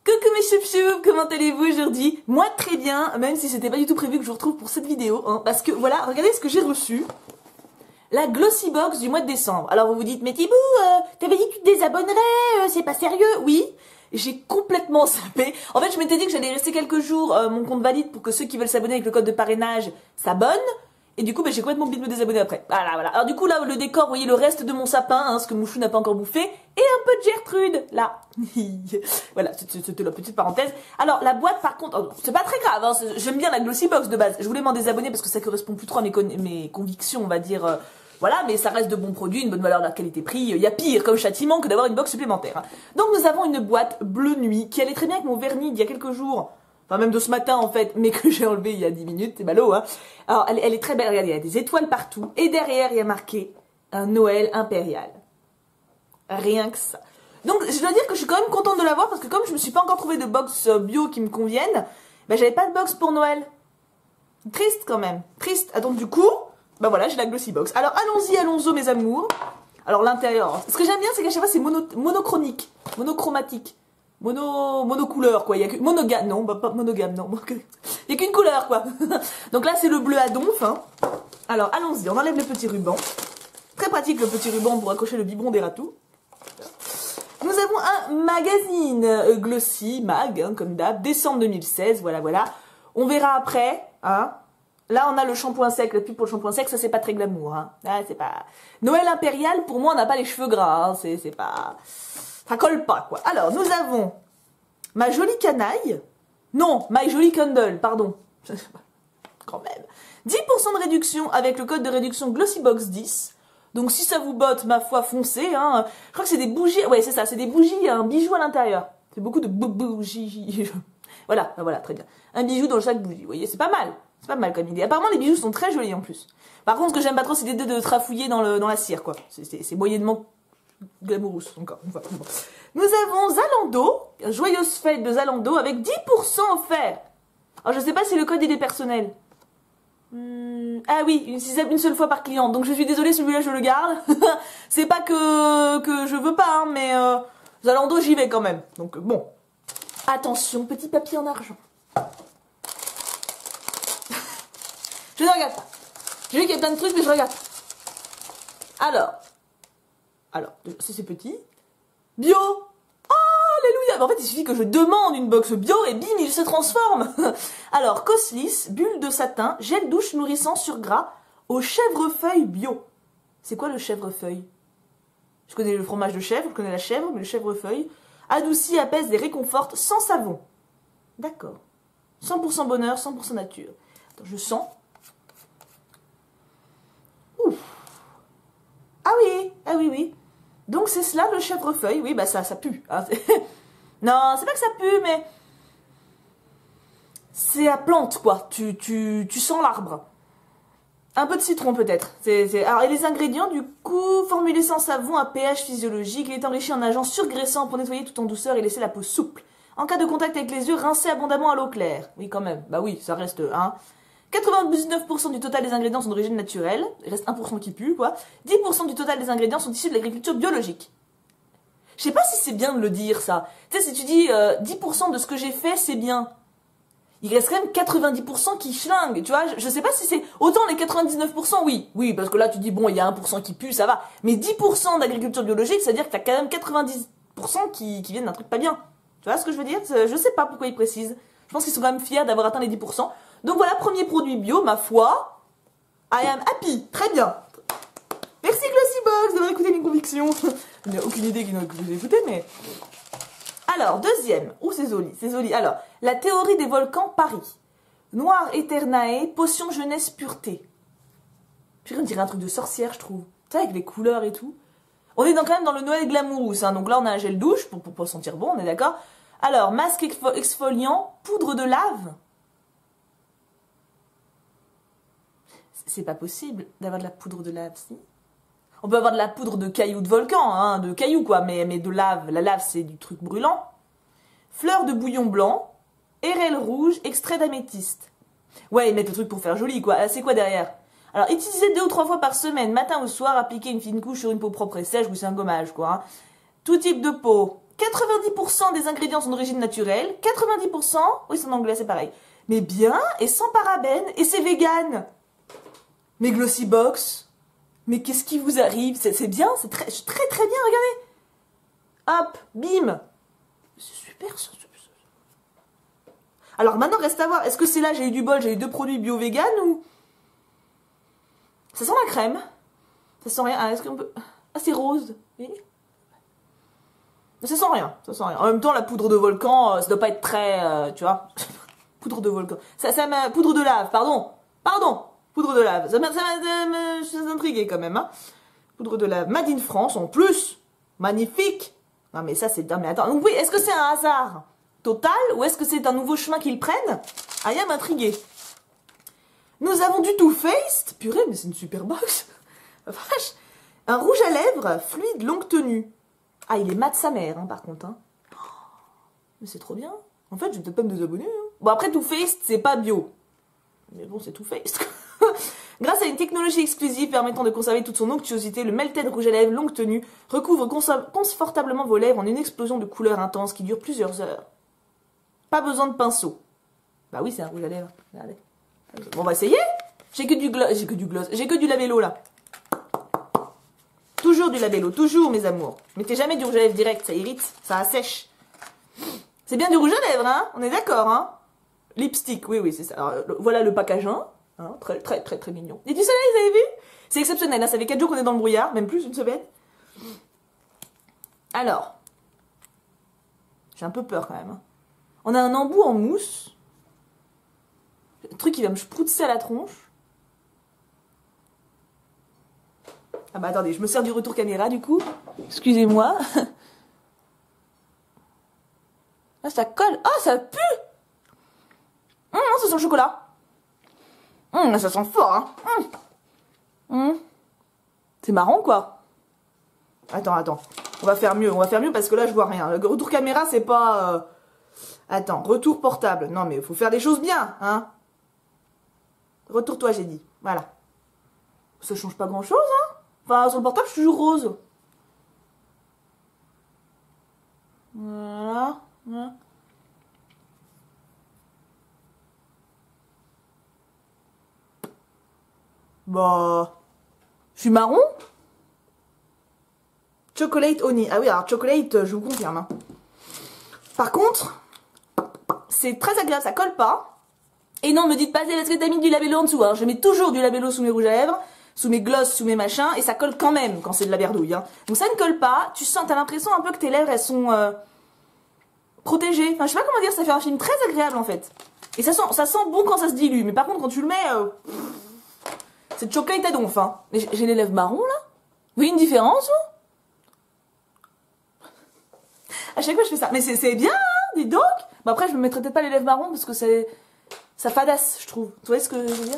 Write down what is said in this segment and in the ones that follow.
Coucou mes choup-choup, comment allez-vous aujourd'hui? Moi très bien, même si c'était pas du tout prévu que je vous retrouve pour cette vidéo, hein, parce que voilà, regardez ce que j'ai reçu. La Glossy Box du mois de décembre. Alors vous vous dites, mais Thibou, t'avais dit que tu te désabonnerais, c'est pas sérieux? Oui, j'ai complètement zappé. En fait, je m'étais dit que j'allais rester quelques jours, mon compte valide pour que ceux qui veulent s'abonner avec le code de parrainage s'abonnent. Et du coup, j'ai complètement oublié de me désabonner après. Voilà. Alors du coup, là, le décor, vous voyez le reste de mon sapin, hein, ce que Mouchou n'a pas encore bouffé, et un peu de Gertrude, là. Voilà, c'était la petite parenthèse. Alors, la boîte, par contre, oh, c'est pas très grave, hein, j'aime bien la Glossy Box de base. Je voulais m'en désabonner parce que ça correspond plus trop à mes convictions, on va dire. Voilà, mais ça reste de bons produits, une bonne valeur de la qualité-prix. Il y a pire comme châtiment que d'avoir une box supplémentaire. Hein. Donc, nous avons une boîte bleu nuit qui allait très bien avec mon vernis d'il y a quelques jours. Enfin, même de ce matin, en fait, mais que j'ai enlevé il y a 10 minutes, c'est ballot, hein. Alors, elle est très belle, regardez, il y a des étoiles partout, et derrière, il y a marqué un Noël impérial. Rien que ça. Donc, je dois dire que je suis quand même contente de l'avoir, parce que comme je me suis pas encore trouvé de box bio qui me convienne, j'avais pas de box pour Noël. Triste, quand même. Triste. Ah, donc, du coup, voilà, j'ai la Glossy Box. Alors, allons-y, mes amours. Alors, l'intérieur. Ce que j'aime bien, c'est qu'à chaque fois, c'est monochromatique. Monocouleur, quoi. Il y a que, monogame, non, pas monogame, non. Il y a qu'une couleur, quoi. Donc là, c'est le bleu à donf, hein. Alors, allons-y, on enlève le petit ruban. Très pratique, le petit ruban pour accrocher le biberon des ratous. Nous avons un magazine Glossy, mag, hein, comme d'hab, décembre 2016, voilà. On verra après, hein. Là, on a le shampoing sec, la pub pour le shampoing sec, ça, c'est pas très glamour, hein. Là, c'est pas... Noël impérial, pour moi, on n'a pas les cheveux gras, hein. C'est pas... Ça colle pas, quoi. Alors, nous avons ma jolie canaille. Non, my jolie candle, pardon. Quand même. 10% de réduction avec le code de réduction Glossybox 10. Donc, si ça vous botte, ma foi, foncez. Hein. Je crois que c'est des bougies. Ouais, c'est ça, c'est des bougies, un bijou à l'intérieur. C'est beaucoup de bougies. Voilà, très bien. Un bijou dans chaque bougie. Vous voyez, c'est pas mal. C'est pas mal comme idée. Apparemment, les bijoux sont très jolis en plus. Par contre, ce que j'aime pas trop, c'est l'idée de trafouiller dans la cire, quoi. C'est moyennement glamourous encore une fois. Nous avons Zalando, joyeuse fête de Zalando avec 10% offert. Alors je sais pas si le code il est personnel. Ah oui, une seule fois par client. Donc je suis désolée, celui-là je le garde. C'est pas que je veux pas, hein, mais Zalando j'y vais quand même. Donc bon. Attention, petit papier en argent. Je ne regarde pas. J'ai vu qu'il y a plein de trucs mais je regarde pas. Alors, c'est petit. Bio. Oh, alléluia. En fait, il suffit que je demande une box bio et bim, il se transforme. Alors, Coslis, bulle de satin, gel douche nourrissant sur gras au chèvrefeuille bio. C'est quoi le chèvrefeuille? Je connais le fromage de chèvre, je connais la chèvre, mais le chèvrefeuille. Adoucit, apaise et réconforte sans savon. D'accord. 100% bonheur, 100% nature. Attends, je sens. Ouf. Ah oui. Donc c'est cela le chèvrefeuille, oui, ça pue. Hein. Non, c'est pas que ça pue, mais c'est la plante, quoi. Tu sens l'arbre. Un peu de citron peut-être. Alors, et les ingrédients, du coup, formulé sans savon à pH physiologique, il est enrichi en agents surgraissants pour nettoyer tout en douceur et laisser la peau souple. En cas de contact avec les yeux, rincez abondamment à l'eau claire. Oui, quand même. Bah oui, ça reste, hein. 99% du total des ingrédients sont d'origine naturelle, il reste 1% qui pue, quoi. 10% du total des ingrédients sont issus de l'agriculture biologique. Je sais pas si c'est bien de le dire, ça. Tu sais, si tu dis 10% de ce que j'ai fait, c'est bien. Il reste quand même 90% qui schlinguent, tu vois. Je sais pas si c'est... Autant les 99%, oui, parce que là, tu dis, bon, il y a 1% qui pue, ça va. Mais 10% d'agriculture biologique, c'est-à-dire que t'as quand même 90% qui viennent d'un truc pas bien. Tu vois ce que je veux dire? Je sais pas pourquoi ils précisent. Je pense qu'ils sont quand même fiers d'avoir atteint les 10%. Donc voilà, premier produit bio, ma foi. I am happy. Très bien. Merci Glossybox d'avoir écouté mes convictions. Je n'ai aucune idée que vous écoutez, mais... Alors, deuxième. Oh, c'est joli. Alors, la théorie des volcans Paris. Noir Eternae, potion jeunesse pureté. Puis on dirait un truc de sorcière, je trouve. Tu sais, avec les couleurs et tout. On est quand même dans le Noël glamourous, hein. Donc là, on a un gel douche pour sentir bon, on est d'accord. Alors, masque exfoliant, poudre de lave. C'est pas possible d'avoir de la poudre de lave, si. On peut avoir de la poudre de cailloux de volcan, hein, de cailloux quoi, mais de lave. La lave, c'est du truc brûlant. Fleur de bouillon blanc, érelle rouge, extrait d'améthyste. Ouais, ils mettent le truc pour faire joli, quoi. C'est quoi derrière? Alors, utilisez 2 ou 3 fois par semaine, matin ou soir, appliquez une fine couche sur une peau propre et sèche, ou c'est un gommage, quoi. Hein. Tout type de peau. 90% des ingrédients sont d'origine naturelle. 90%, oui c'est en anglais, c'est pareil. Mais bien, et sans parabènes, et c'est vegan. Mais Glossybox, mais qu'est-ce qui vous arrive? C'est bien, c'est très très bien, regardez. Hop, bim. C'est super ça. Alors maintenant, reste à voir, est-ce que c'est là, j'ai eu du bol, j'ai eu 2 produits bio-vegan ou... Ça sent la crème. Ça sent rien. Ah, est-ce qu'on peut... Ah, c'est rose. Oui. Ça sent rien, ça sent rien. En même temps, la poudre de volcan, ça doit pas être très... tu vois. Poudre de volcan. Poudre de lave, pardon. Poudre de lave. Ça m'a intrigué quand même, hein. Poudre de lave. Made in France, en plus. Magnifique. Non, mais ça, c'est... Non, mais attends. Donc oui, est-ce que c'est un hasard total ou est-ce que c'est un nouveau chemin qu'ils prennent? Ah, il m'intriguer. Nous avons du Too Faced. Purée, mais c'est une super box. Vache. Un rouge à lèvres fluide longue tenue. Ah, il est mat sa mère, hein, par contre. Hein. Mais c'est trop bien. En fait, je vais peut-être pas me désabonner. Hein. Bon, après, Too Faced, c'est pas bio. Mais bon, c'est Too Faced. Grâce à une technologie exclusive permettant de conserver toute son onctuosité, le Melted rouge à lèvres longue tenue recouvre confortablement vos lèvres en une explosion de couleurs intense qui dure plusieurs heures. Pas besoin de pinceau. Bah oui, c'est un rouge à lèvres. Regardez. Bon, on va essayer. J'ai que du gloss. J'ai que du labello, là. Toujours du labello. Toujours, mes amours. Mettez jamais du rouge à lèvres direct. Ça irrite. Ça assèche. C'est bien du rouge à lèvres, hein. On est d'accord, hein. Lipstick. Oui, c'est ça. Alors, voilà le packaging. Hein. Très mignon. Et du soleil, vous avez vu? C'est exceptionnel. Là, ça fait 4 jours qu'on est dans le brouillard. Même plus, une semaine. Alors. J'ai un peu peur, quand même. Hein. On a un embout en mousse. Un truc qui va me sproutser à la tronche. Ah bah attendez, je me sers du retour caméra du coup. Excusez-moi. Ah, ça colle. Ah, ça pue. Ça sent le chocolat. Ça sent fort, hein. C'est marrant, quoi. Attends. On va faire mieux parce que là, je vois rien. Le retour caméra, c'est pas... Attends, retour portable. Non, mais il faut faire des choses bien, hein. Retour-toi, j'ai dit. Voilà. Ça change pas grand-chose, hein. Enfin, sur le portable, je suis toujours rose. Voilà. Bah... Je suis marron. Chocolate honey. Ah oui, alors chocolate, je vous confirme. Hein. Par contre, c'est très agréable, ça colle pas. Et non, me dites pas, est-ce que t'as mis du labello en dessous, hein. Je mets toujours du labello sous mes rouges à lèvres, sous mes glosses, sous mes machins, et ça colle quand même quand c'est de la merdouille. Hein. Donc ça ne colle pas, tu sens, t'as l'impression un peu que tes lèvres, elles sont protégées. Enfin, je sais pas comment dire, ça fait un film très agréable en fait. Et ça sent bon quand ça se dilue, mais par contre quand tu le mets, c'est de chocolat à donf. Hein. J'ai les lèvres marron là. Vous voyez une différence ou? À chaque fois je fais ça. Mais c'est bien, hein, dis donc. Bon après je me mettrai peut-être pas les lèvres marron parce que ça fadasse, je trouve. Tu vois ce que je veux dire?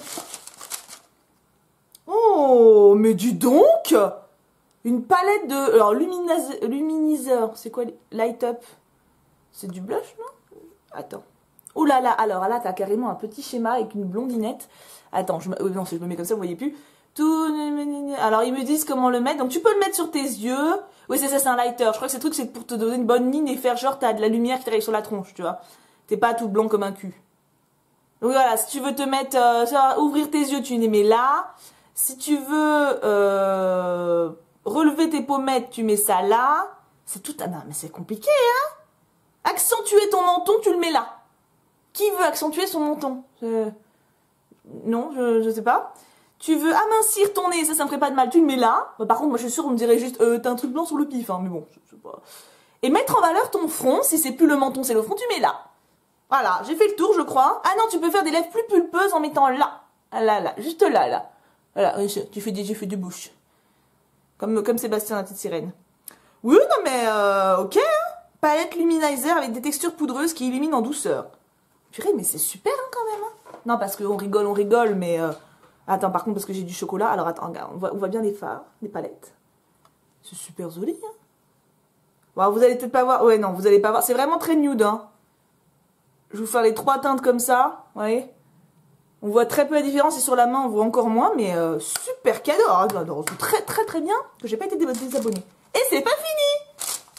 Oh, mais dis donc! Une palette de... Alors, luminiseur, c'est quoi? Light Up. C'est du blush, non? Attends. Oh là là, alors là, t'as carrément un petit schéma avec une blondinette. Attends, non, si je me mets comme ça, vous voyez plus. Alors, ils me disent comment le mettre. Donc, tu peux le mettre sur tes yeux. Oui, c'est ça, c'est un lighter. Je crois que ce truc, c'est pour te donner une bonne ligne et faire genre, t'as de la lumière qui t'arrive sur la tronche, tu vois. T'es pas tout blanc comme un cul. Donc voilà, si tu veux te mettre, ouvrir tes yeux, tu les mets là. Si tu veux relever tes pommettes, tu mets ça là. C'est tout... Ah non, mais c'est compliqué, hein. Accentuer ton menton, tu le mets là. Qui veut accentuer son menton? Non, je sais pas. Tu veux amincir ton nez, ça me ferait pas de mal, tu le mets là. Bah, par contre, moi je suis sûre, on me dirait juste, t'as un truc blanc sur le pif, hein, mais bon, je sais pas. Et mettre en valeur ton front, si c'est plus le menton, c'est le front, tu mets là. Voilà, j'ai fait le tour, je crois. Ah non, tu peux faire des lèvres plus pulpeuses en mettant là. Là, juste là. Voilà, tu fais des bouches. Comme Sébastien, la petite sirène. Oui, non mais, ok, hein. Palette luminizer avec des textures poudreuses qui illuminent en douceur. Purée, mais c'est super, hein, quand même. Hein. Non, parce qu'on rigole, mais... Attends, par contre, parce que j'ai du chocolat. Alors, attends, regarde, on voit bien les fards, les palettes. C'est super joli, hein. Bon, vous allez peut-être pas voir... Ouais, non, vous allez pas voir. C'est vraiment très nude, hein. Je vais vous faire les 3 teintes comme ça, vous voyez. On voit très peu la différence et sur la main, on voit encore moins, mais super cadeau. Alors, très bien que j'ai pas été désabonnée. Et c'est pas fini.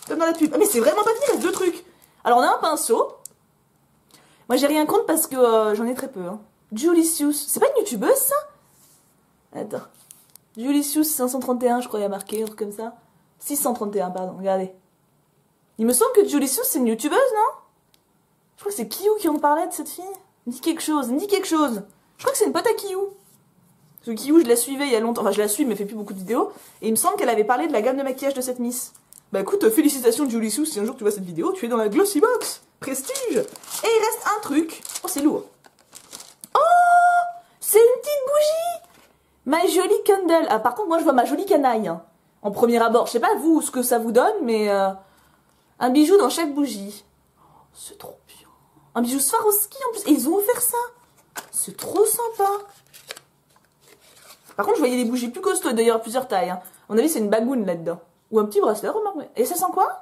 Comme dans la pub. Ah, mais c'est vraiment pas fini, il reste 2 trucs. Alors, on a un pinceau. Moi, j'ai rien contre parce que j'en ai très peu. Hein. Julicious. C'est pas une youtubeuse, ça? Attends. Julicious 531, je crois, il y a marqué, un truc comme ça. 631, pardon, regardez. Il me semble que Julicious, c'est une youtubeuse, non? Je crois que c'est Kiyu qui en parlait de cette fille. Me dis quelque chose, me dis quelque chose. Je crois que c'est une pote à Kiyu. Parce que Kiyu, je la suivais il y a longtemps. Enfin, je la suis, mais elle fait plus beaucoup de vidéos. Et il me semble qu'elle avait parlé de la gamme de maquillage de cette Miss. Bah écoute, félicitations Julicious, si un jour tu vois cette vidéo, tu es dans la Glossy Box. Prestige. Et il reste un truc. Oh, c'est lourd. Oh, c'est une petite bougie. My jolie candle. Ah, par contre, moi, je vois ma jolie canaille. Hein, en premier abord. Je sais pas, vous, ce que ça vous donne, mais... un bijou dans chaque bougie. Oh, c'est trop bien. Un bijou Swarovski, en plus. Et ils ont offert ça. C'est trop sympa. Par contre, je voyais des bougies plus costauds. D'ailleurs, plusieurs tailles. Hein. À mon avis, c'est une bagoune là-dedans. Ou un petit bracelet, remarque. Et ça sent quoi?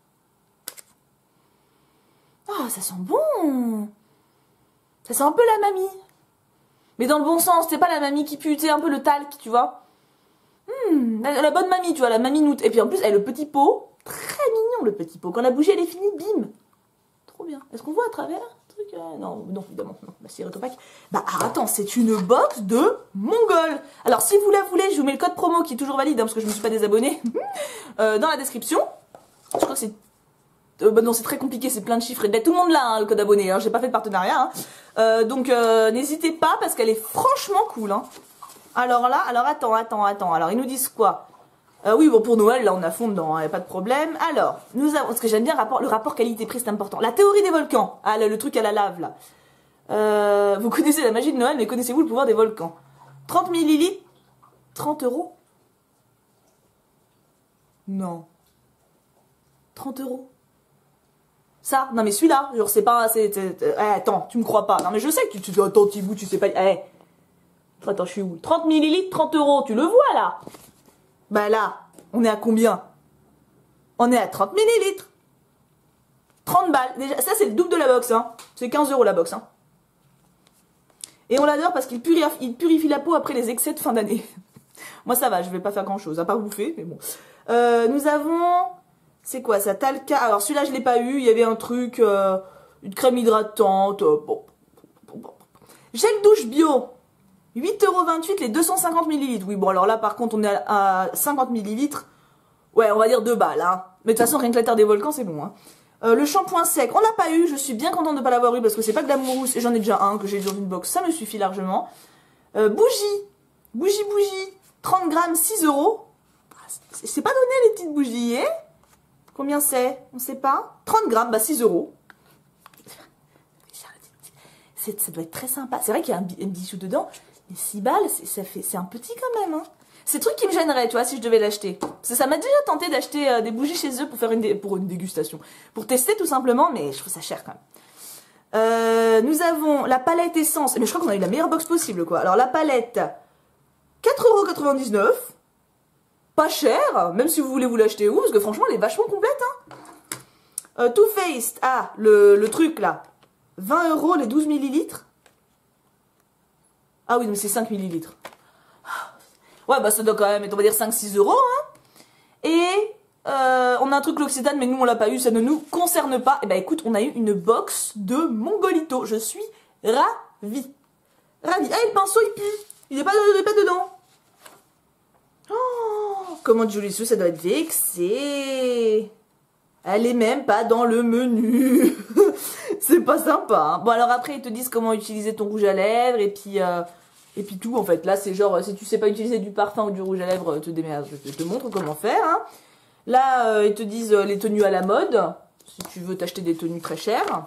Ah, ça sent bon. Ça sent un peu la mamie. Mais dans le bon sens, c'est pas la mamie qui pue, c'est un peu le talc, tu vois. La bonne mamie, tu vois, la mamie noute. Et puis en plus, elle a le petit pot. Très mignon, le petit pot. Quand la bougie, elle est finie, bim. Trop bien. Est-ce qu'on voit à travers truc non, non, évidemment, non. Bah, c'est rétropaque. Bah, attends, c'est une box de Mongol. Alors, si vous la voulez, je vous mets le code promo qui est toujours valide, hein, parce que je me suis pas désabonnée, dans la description. Je crois que c'est... bah non, c'est très compliqué, c'est plein de chiffres et de lettres. Tout le monde l'a, hein, le code abonné, hein, j'ai pas fait de partenariat. Hein. Donc, n'hésitez pas, parce qu'elle est franchement cool. Hein. Alors là, attends. Alors, ils nous disent quoi? Oui, bon, pour Noël, là, on a fond dedans, hein, pas de problème. Alors, nous avons, parce que j'aime bien le rapport qualité-prix, c'est important. La théorie des volcans. Ah, le truc à la lave, là. Vous connaissez la magie de Noël, mais connaissez-vous le pouvoir des volcans? 30 millilitres, 30 €. Non. 30 €. Ça, non mais celui-là, genre c'est pas... attends, tu me crois pas. Non mais je sais que tu attends, Thibou, tu sais pas... Attends, je suis où? 30 millilitres, 30 €, tu le vois là? Bah là, on est à combien? On est à 30 millilitres. 30 balles. Déjà, ça c'est le double de la box, hein. C'est 15 € la box, hein. Et on l'adore parce qu'il purifie la peau après les excès de fin d'année. Moi ça va, je vais pas faire grand chose, à part bouffer, mais bon. Nous avons... C'est quoi ça? Talca. Alors celui-là je l'ai pas eu, il y avait un truc, une crème hydratante. Bon. Gel douche bio. 8,28 € les 250 ml. Oui, bon, alors là, par contre, on est à 50 ml. Ouais, on va dire 2 balles, hein. Mais de toute façon, rien que la terre des volcans, c'est bon, hein. Le shampoing sec, on l'a pas eu. Je suis bien contente de ne pas l'avoir eu parce que c'est pas de la mousse. Et j'en ai déjà un que j'ai dans une box. Ça me suffit largement. Bougie. 30 grammes, 6 €. C'est pas donné, les petites bougies, hein. Combien c'est? On sait pas. 30 grammes, bah 6 €. Ça doit être très sympa. C'est vrai qu'il y a un bijou dedans. Mais 6 balles, c'est un petit quand même. Hein. C'est le truc qui me gênerait, tu vois, si je devais l'acheter. Parce que ça m'a déjà tenté d'acheter des bougies chez eux pour faire une dégustation. Pour tester tout simplement, mais je trouve ça cher quand même. Nous avons la palette essence. Mais je crois qu'on a eu la meilleure box possible, quoi. Alors la palette, 4,99 €. Pas cher, même si vous voulez vous l'acheter où, parce que franchement, elle est vachement complète. Hein. Too Faced, le truc là. 20 € les 12 millilitres. Ah oui, mais c'est 5 millilitres. Ouais, bah ça doit quand même être, on va dire, 5-6 €. Hein. Et on a un truc L'Occitane, mais nous, on l'a pas eu, ça ne nous concerne pas. Et bah écoute, on a eu une box de Mongolito. Je suis ravie. Ravie. Ah, le pinceau, il pue. Il n'est pas dedans. Oh, comment Julicious, ça doit être vexé. Elle est même pas dans le menu. C'est pas sympa. Hein. Bon, alors après, ils te disent comment utiliser ton rouge à lèvres et puis tout, en fait. Là, c'est genre, si tu sais pas utiliser du parfum ou du rouge à lèvres, te démerde. Je te montre comment faire. Hein. Là, ils te disent les tenues à la mode. Si tu veux t'acheter des tenues très chères.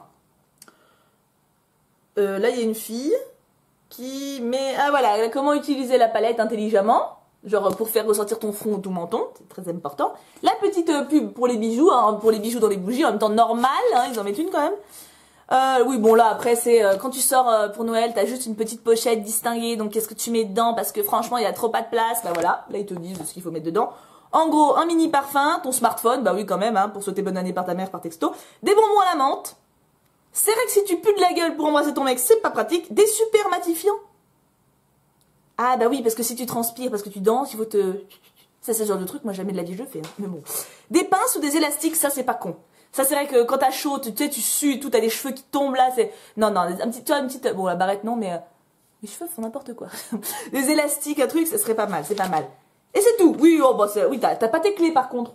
Là, il y a une fille qui met... Ah, voilà, comment utiliser la palette intelligemment. Genre pour faire ressortir ton front ou ton menton, c'est très important. La petite pub pour les bijoux, hein, pour les bijoux dans les bougies, en même temps normal, hein, ils en mettent une quand même. Oui, bon là après c'est quand tu sors pour Noël, t'as juste une petite pochette distinguée, donc qu'est-ce que tu mets dedans parce que franchement il y a trop pas de place, bah voilà, là ils te disent ce qu'il faut mettre dedans. En gros, un mini parfum, ton smartphone, bah oui quand même, hein, pour souhaiter bonne année par ta mère par texto, des bonbons à la menthe. C'est vrai que si tu pues de la gueule pour embrasser ton mec, c'est pas pratique, des super matifiants. Ah bah oui, parce que si tu transpires, parce que tu danses, il faut te... Ça, c'est le genre de truc, moi, jamais de la vie je fais. Hein. Mais bon. Des pinces ou des élastiques, ça, c'est pas con. Ça, c'est vrai que quand t'as chaud, tu sais, tu sues et tout, t'as les cheveux qui tombent là, c'est... Non, non, tu vois, une petite... Bon, la barrette, non, mais... Les cheveux font n'importe quoi. Des élastiques, un truc, ça serait pas mal, c'est pas mal. Et c'est tout. Oui, oh, bah, oui, t'as pas tes clés, par contre.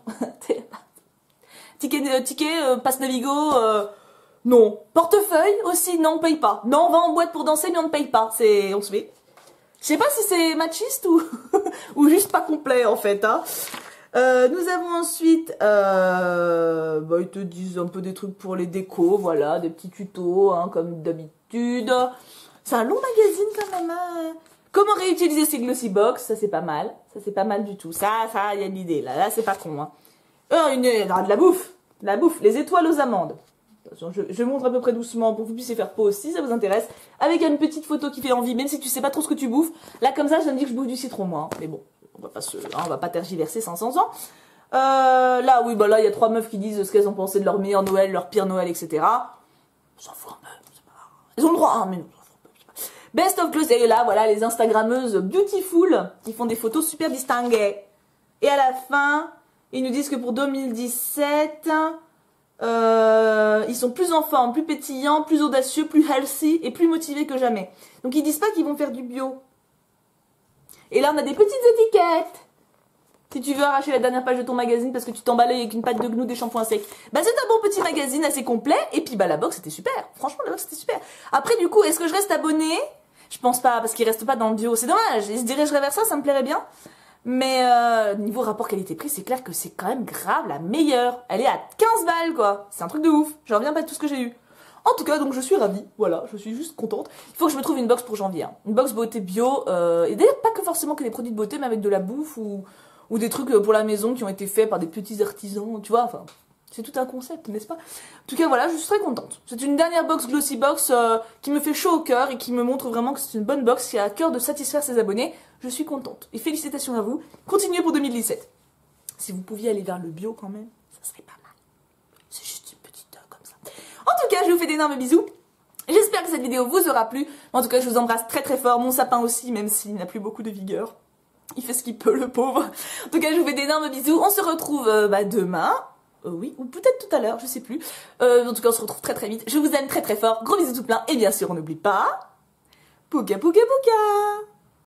ticket, passe Navigo, non. Portefeuille aussi, non, on paye pas. Non, on va en boîte pour danser, mais on ne paye pas. On se fait. Je sais pas si c'est machiste ou, ou juste pas complet, en fait, hein. Nous avons ensuite, bah, ils te disent un peu des trucs pour les décos, voilà, des petits tutos, hein, comme d'habitude. C'est un long magazine quand même, hein. Comment réutiliser ses glossy box, ça c'est pas mal. Ça c'est pas mal du tout. Ça, il y a de l'idée, là c'est pas con, hein. De la bouffe, les étoiles aux amandes. Attention, je montre à peu près doucement pour que vous puissiez faire pause si ça vous intéresse. Avec une petite photo qui fait envie, même si tu sais pas trop ce que tu bouffes. Là comme ça, je viens de dire que je bouffe du citron, moi, hein. Mais bon. On va pas tergiverser 500 ans. Là, oui, bah là, il y a 3 meufs qui disent ce qu'elles ont pensé de leur meilleur Noël, leur pire Noël, etc. On s'en fout un peu. Elles ont le droit, hein, mais non, on s'en fout un peu. Best of clothes, et là, voilà, les Instagrammeuses beautiful, qui font des photos super distinguées. Et à la fin, ils nous disent que pour 2017, ils sont plus en forme, plus pétillants, plus audacieux, plus healthy et plus motivés que jamais. Donc ils disent pas qu'ils vont faire du bio. Et là, on a des petites étiquettes. Si tu veux arracher la dernière page de ton magazine parce que tu t'emballais avec une pâte de gnou, des shampoings secs. Bah, c'est un bon petit magazine assez complet. Et puis, bah, la box, c'était super. Franchement, la box, c'était super. Après, du coup, est-ce que je reste abonnée? Je pense pas, parce qu'il reste pas dans le bio. C'est dommage. Et se dirigerait vers ça, ça me plairait bien. Mais, niveau rapport qualité-prix, c'est clair que c'est quand même grave la meilleure. Elle est à 15 balles, quoi. C'est un truc de ouf. Je reviens pas de tout ce que j'ai eu. En tout cas, donc je suis ravie, voilà, je suis juste contente. Il faut que je me trouve une box pour janvier, hein. Une box beauté bio, et d'ailleurs pas que forcément que des produits de beauté, mais avec de la bouffe ou des trucs pour la maison qui ont été faits par des petits artisans, tu vois, enfin, c'est tout un concept, n'est-ce pas? En tout cas, voilà, je suis très contente. C'est une dernière box Glossy Box qui me fait chaud au cœur et qui me montre vraiment que c'est une bonne box qui a à cœur de satisfaire ses abonnés. Je suis contente. Et félicitations à vous. Continuez pour 2017. Si vous pouviez aller vers le bio quand même, ça serait pas mal. C'est juste une petite comme ça. En tout cas, je vous fais d'énormes bisous. J'espère que cette vidéo vous aura plu. En tout cas, je vous embrasse très très fort. Mon sapin aussi, même s'il n'a plus beaucoup de vigueur. Il fait ce qu'il peut, le pauvre. En tout cas, je vous fais d'énormes bisous. On se retrouve demain. Oui, ou peut-être tout à l'heure, je sais plus. En tout cas, on se retrouve très très vite. Je vous aime très très fort. Gros bisous tout plein. Et bien sûr, on n'oublie pas... Pouka pouka pouka!